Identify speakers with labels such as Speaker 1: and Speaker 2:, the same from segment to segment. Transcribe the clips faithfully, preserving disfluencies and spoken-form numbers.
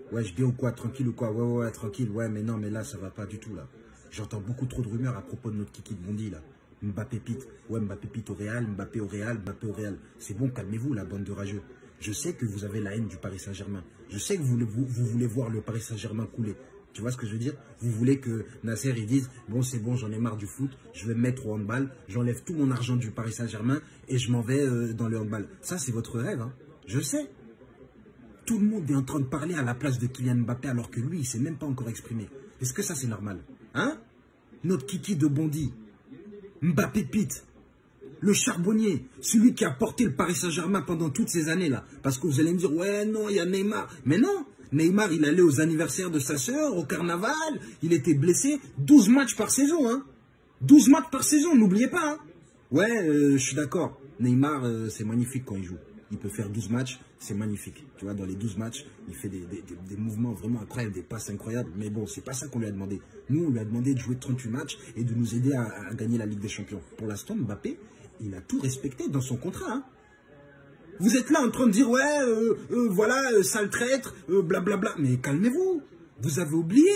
Speaker 1: Ouais, je bien ou quoi, tranquille ou quoi, ouais, ouais, ouais, tranquille, ouais, mais non, mais là, ça va pas du tout, là. J'entends beaucoup trop de rumeurs à propos de notre kiki de Bondy, là. Mbappé Pete, ouais, Mbappé Pete au Real, Mbappé au Real, Mbappé au Real. C'est bon, calmez-vous, la bande de rageux. Je sais que vous avez la haine du Paris Saint-Germain. Je sais que vous, vous, vous voulez voir le Paris Saint-Germain couler. Tu vois ce que je veux dire? Vous voulez que Nasser, il dise, bon, c'est bon, j'en ai marre du foot, je vais me mettre au handball, j'enlève tout mon argent du Paris Saint-Germain et je m'en vais euh, dans le handball. Ça, c'est votre rêve, hein. Je sais. Tout le monde est en train de parler à la place de Kylian Mbappé alors que lui, il ne s'est même pas encore exprimé. Est-ce que ça, c'est normal? Hein? Notre kiki de Bondy, Mbappé Pete, le charbonnier, celui qui a porté le Paris Saint-Germain pendant toutes ces années-là. Parce que vous allez me dire, ouais, non, il y a Neymar. Mais non, Neymar, il allait aux anniversaires de sa sœur, au carnaval, il était blessé. douze matchs par saison, hein. douze matchs par saison, n'oubliez pas, hein. Ouais, euh, je suis d'accord. Neymar, euh, c'est magnifique quand il joue. Il peut faire douze matchs, c'est magnifique. Tu vois, dans les douze matchs, il fait des, des, des, des mouvements vraiment incroyables, des passes incroyables. Mais bon, c'est pas ça qu'on lui a demandé. Nous, on lui a demandé de jouer trente-huit matchs et de nous aider à, à gagner la Ligue des Champions. Pour l'instant, Mbappé, il a tout respecté dans son contrat. Hein. Vous êtes là en train de dire, ouais, euh, euh, voilà, euh, sale traître, euh, blablabla. Mais calmez-vous. Vous avez oublié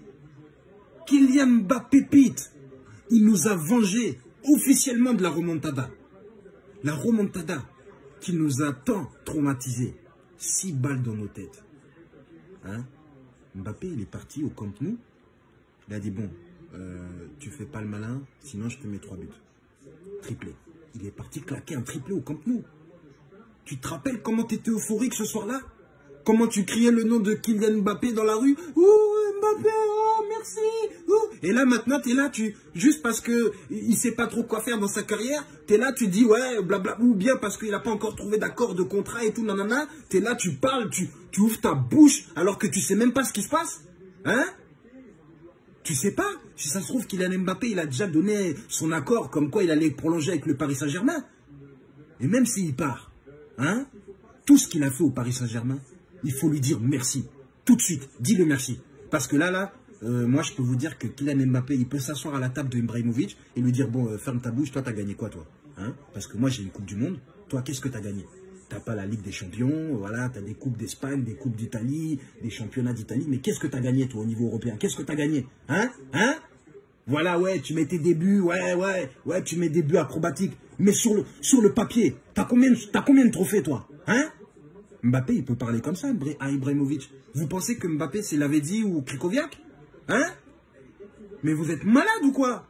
Speaker 1: Kylian Mbappé Pete, il nous a vengé officiellement de la remontada. La remontada qui nous a tant traumatisés. Six balles dans nos têtes. Hein? Mbappé, il est parti au Camp Nou. Il a dit, bon, euh, tu fais pas le malin, sinon je te mets trois buts. Triplé. Il est parti claquer un triplé au Camp Nou. Tu te rappelles comment tu étais euphorique ce soir-là? Comment tu criais le nom de Kylian Mbappé dans la rue? Oh, Mbappé, oh, merci. Oh. Et là, maintenant, tu es là, tu, juste parce qu'il ne sait pas trop quoi faire dans sa carrière, tu es là, tu dis, ouais, blabla, ou bien parce qu'il n'a pas encore trouvé d'accord de contrat et tout, nanana, tu es là, tu parles, tu, tu ouvres ta bouche alors que tu sais même pas ce qui se passe. Hein? Tu sais pas? Si ça se trouve, Kylian Mbappé, il a déjà donné son accord comme quoi il allait prolonger avec le Paris Saint-Germain. Et même s'il part, hein, tout ce qu'il a fait au Paris Saint-Germain, il faut lui dire merci. Tout de suite, dis-le merci. Parce que là, là, euh, moi, je peux vous dire que Kylian Mbappé, il peut s'asseoir à la table de Ibrahimovic et lui dire, bon, euh, ferme ta bouche, toi, t'as gagné quoi, toi, hein? Parce que moi, j'ai une Coupe du Monde. Toi, qu'est-ce que t'as gagné? T'as pas la Ligue des Champions, voilà, t'as des Coupes d'Espagne, des Coupes d'Italie, des Championnats d'Italie. Mais qu'est-ce que t'as gagné, toi, au niveau européen? Qu'est-ce que t'as gagné? Hein? Hein? Voilà, ouais, tu mets tes débuts, ouais, ouais, ouais, tu mets des buts acrobatiques. Mais sur le, sur le papier, t'as combien, t'as combien de trophées, toi? Hein? Mbappé, il peut parler comme ça à Ibrahimovic. Vous pensez que Mbappé, c'est Lavezzi ou Krikoviak? Hein? Mais vous êtes malade ou quoi?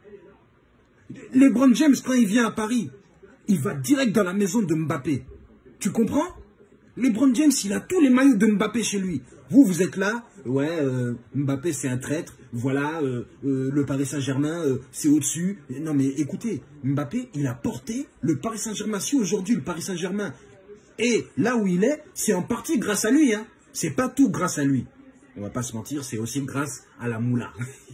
Speaker 1: LeBron James, quand il vient à Paris, il va direct dans la maison de Mbappé. Tu comprends? LeBron James, il a tous les maillots de Mbappé chez lui. Vous, vous êtes là, ouais, euh, Mbappé, c'est un traître. Voilà, euh, euh, le Paris Saint-Germain, euh, c'est au-dessus. Non, mais écoutez, Mbappé, il a porté le Paris Saint-Germain. Si aujourd'hui, le Paris Saint-Germain... Et là où il est, c'est en partie grâce à lui. Hein. C'est pas tout grâce à lui. On va pas se mentir, c'est aussi grâce à la moula.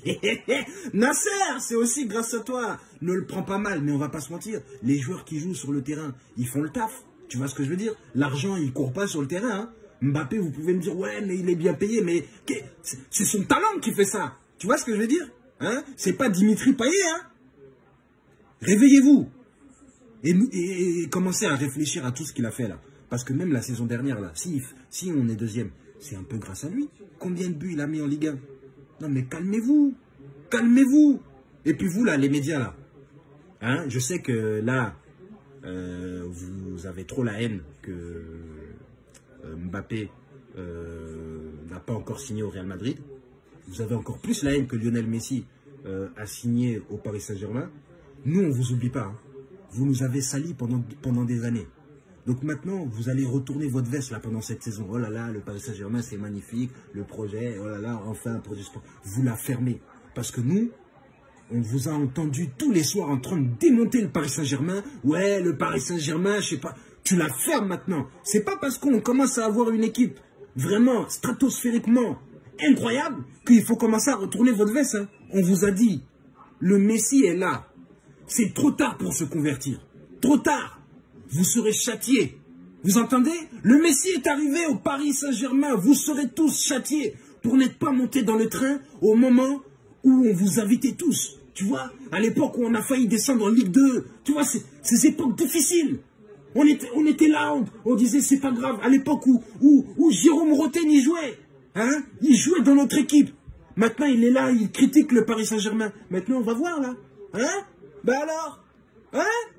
Speaker 1: Nasser, c'est aussi grâce à toi. Ne le prends pas mal, mais on va pas se mentir. Les joueurs qui jouent sur le terrain, ils font le taf. Tu vois ce que je veux dire? L'argent, il court pas sur le terrain. Hein. Mbappé, vous pouvez me dire, ouais, mais il est bien payé. Mais c'est son talent qui fait ça. Tu vois ce que je veux dire? Hein? C'est pas Dimitri Payet. Hein? Réveillez-vous. Et, et, et commencez à réfléchir à tout ce qu'il a fait là. Parce que même la saison dernière, là, si, si on est deuxième, c'est un peu grâce à lui. Combien de buts il a mis en Ligue un? Non mais calmez-vous. Calmez-vous. Et puis vous là, les médias là. Hein, je sais que là, euh, vous avez trop la haine que euh, Mbappé euh, n'a pas encore signé au Real Madrid. Vous avez encore plus la haine que Lionel Messi euh, a signé au Paris Saint-Germain. Nous, on ne vous oublie pas. Hein. Vous nous avez salis pendant, pendant des années. Donc maintenant, vous allez retourner votre veste là pendant cette saison. Oh là là, le Paris Saint-Germain, c'est magnifique. Le projet, oh là là, enfin un projet sport. Vous la fermez. Parce que nous, on vous a entendu tous les soirs en train de démonter le Paris Saint-Germain. Ouais, le Paris Saint-Germain, je sais pas. Tu la fermes maintenant. C'est pas parce qu'on commence à avoir une équipe vraiment stratosphériquement incroyable qu'il faut commencer à retourner votre veste. Hein. On vous a dit, le Messi est là. C'est trop tard pour se convertir. Trop tard. Vous serez châtiés. Vous entendez? Le Messi est arrivé au Paris Saint-Germain. Vous serez tous châtiés pour n'être pas montés dans le train au moment où on vous invitait tous. Tu vois, à l'époque où on a failli descendre en Ligue deux. Tu vois, c'est ces époques difficiles. On était, on était là, on, on disait c'est pas grave. À l'époque où, où, où Jérôme Roten y jouait. Hein? Il jouait dans notre équipe. Maintenant, il est là, il critique le Paris Saint-Germain. Maintenant, on va voir, là. Hein? Ben alors? Hein?